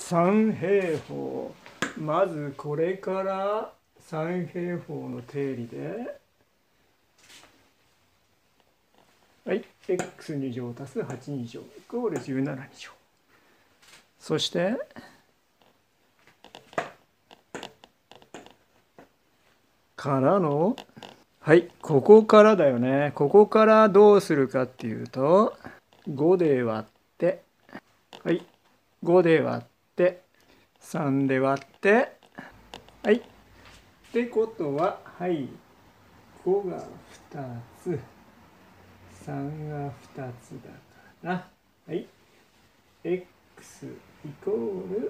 三平方。まずこれから三平方の定理で、はい、x2 乗足す8乗イコール17乗。そしてからの、はい、ここからだよね。ここからどうするかっていうと、5で割って、はい、5で割って、3で割って、はい。ってことは、はい、5が2つ、3が2つだからな。はい、x イコール、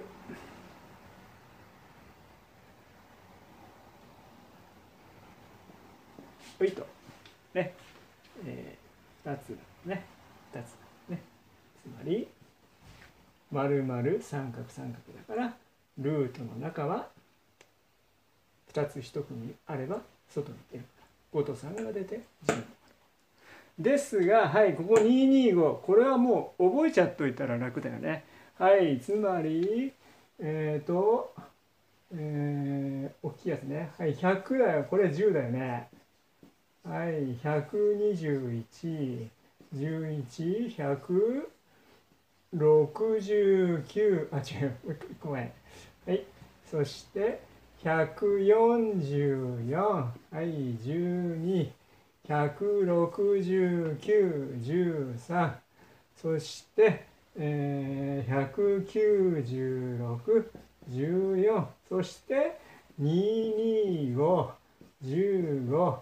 はいと、ね、2つだね。2つだね。つまり、丸々三角三角だから、ルートの中は2つ1組あれば外に出るから、5と3が出て10。ですが、はい、ここ225、これはもう覚えちゃっといたら楽だよね。はい、つまり、大きいやつね。はい、100だよ。これ10だよね。はい、121、11、169、あ、違う、1個前。はい、そして、144、はい、12、169、13、そして、196、14、そして225、15、はい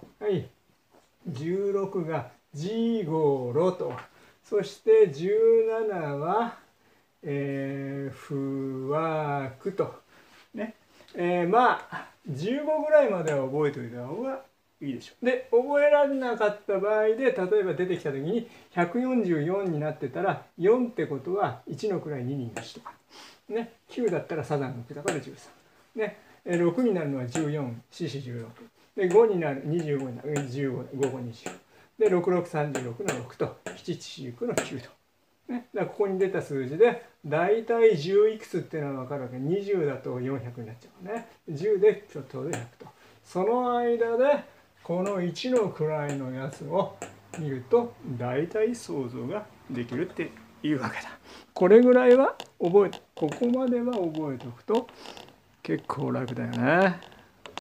、16がジゴロと、そして17は、不惑と。ね。まあ、15ぐらいまでは覚えておいた方がいいでしょう。で、覚えられなかった場合で、例えば出てきた時に144になってたら、4ってことは1の位2になしとか。ね。9だったらサザンの9だから13。ね。6になるのは14、4、4、16。で、5になる、25になる、15、5、5、20。で、6、6、36の6と、7、7、9の9と。ね、だからここに出た数字で大体10いくつっていうのは分かるわけ。20だと400になっちゃうね。10でちょっとで100と。その間でこの1の位のやつを見ると大体想像ができるっていうわけだ。これぐらいは覚えて、ここまでは覚えておくと結構楽だよね。